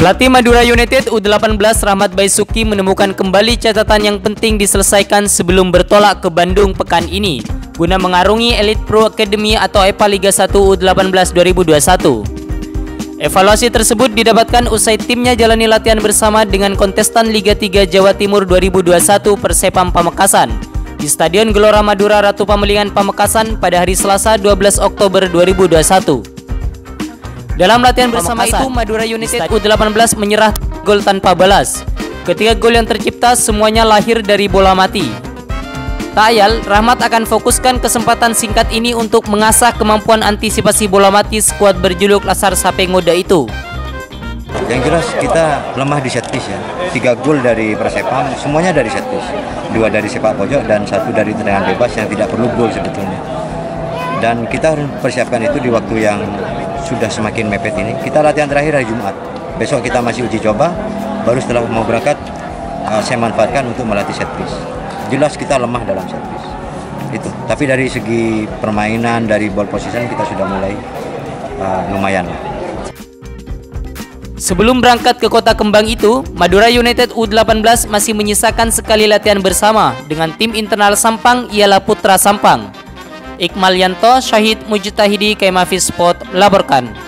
Pelatih Madura United U18 Rahmat Baisuki menemukan kembali catatan yang penting diselesaikan sebelum bertolak ke Bandung pekan ini guna mengarungi Elite Pro Academy atau EPA Liga 1 U18 2021. Evaluasi tersebut didapatkan usai timnya jalani latihan bersama dengan kontestan Liga 3 Jawa Timur 2021 Persepam Pamekasan di Stadion Gelora Madura Ratu Pamelingan Pamekasan pada hari Selasa 12 Oktober 2021. Dalam latihan bersama itu, Madura United U18 menyerah gol tanpa balas. Ketiga gol yang tercipta semuanya lahir dari bola mati. Tak ayal, Rahmat akan fokuskan kesempatan singkat ini untuk mengasah kemampuan antisipasi bola mati skuad berjuluk Laskar Sapeng Muda itu. Yang jelas kita lemah di set piece ya. 3 gol dari Persepam, semuanya dari set piece. 2 dari sepak pojok dan 1 dari tendangan bebas yang tidak perlu gol sebetulnya. Dan kita harus persiapkan itu di waktu yang sudah semakin mepet ini. Kita latihan terakhir hari Jumat. Besok kita masih uji coba. Baru setelah mau berangkat, saya manfaatkan untuk melatih set piece. Jelas kita lemah dalam set piece. Itu. Tapi dari segi permainan, dari ball position kita sudah mulai lumayan. Sebelum berangkat ke Kota Kembang itu, Madura United U18 masih menyisakan sekali latihan bersama dengan tim internal Sampang ialah Putra Sampang. Iqmal Yanto, Syahid Mujtahidi, Kemafi Sport, laporkan.